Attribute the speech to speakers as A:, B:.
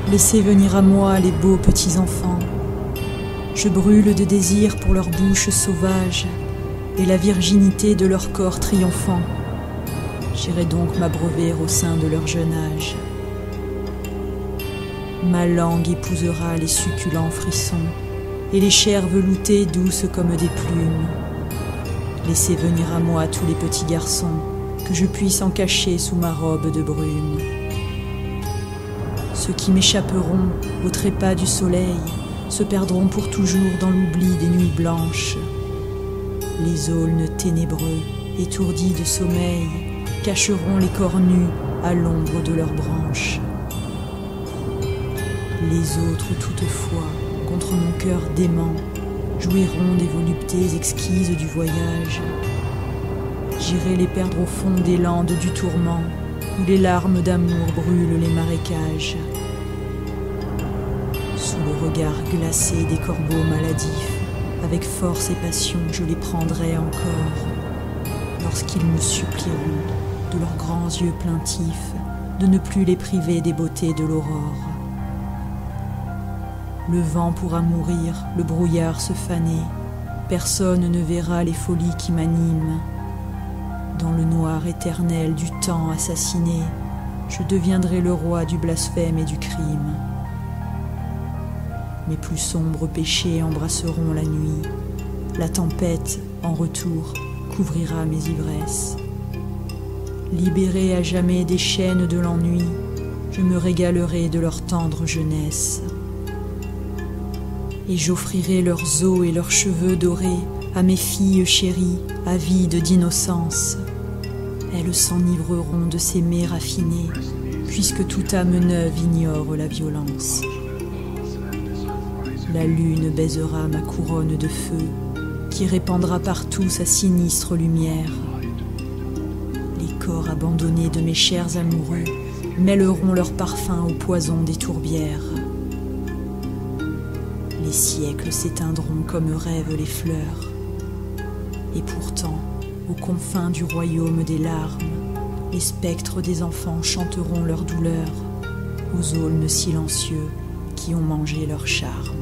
A: Laissez venir à moi les beaux petits enfants. Je brûle de désir pour leur bouche sauvage et la virginité de leur corps triomphant. J'irai donc m'abreuver au sein de leur jeune âge. Ma langue épousera les succulents frissons et les chairs veloutées douces comme des plumes. Laissez venir à moi tous les petits garçons, que je puisse en cacher sous ma robe de brume. Ceux qui m'échapperont au trépas du soleil se perdront pour toujours dans l'oubli des nuits blanches. Les aulnes ténébreux, étourdis de sommeil, cacheront les corps nus à l'ombre de leurs branches. Les autres toutefois, contre mon cœur dément, jouiront des voluptés exquises du voyage. J'irai les perdre au fond des landes du tourment, où les larmes d'amour brûlent les marécages. Sous le regard glacé des corbeaux maladifs, avec force et passion je les prendrai encore, lorsqu'ils me supplieront, de leurs grands yeux plaintifs, de ne plus les priver des beautés de l'aurore. Le vent pourra mourir, le brouillard se faner, personne ne verra les folies qui m'animent. Dans le noir éternel du temps assassiné, je deviendrai le roi du blasphème et du crime. Mes plus sombres péchés embrasseront la nuit. La tempête, en retour, couvrira mes ivresses. Libéré à jamais des chaînes de l'ennui, je me régalerai de leur tendre jeunesse. Et j'offrirai leurs os et leurs cheveux dorés à mes filles chéries, avides d'innocence. Elles s'enivreront de s'aimer raffinées, puisque toute âme neuve ignore la violence. La lune baisera ma couronne de feu, qui répandra partout sa sinistre lumière. Les corps abandonnés de mes chers amoureux mêleront leur parfum au poison des tourbières. Les siècles s'éteindront comme rêvent les fleurs. Et pourtant, aux confins du royaume des larmes, les spectres des enfants chanteront leur douleur aux aulnes silencieux qui ont mangé leur charme.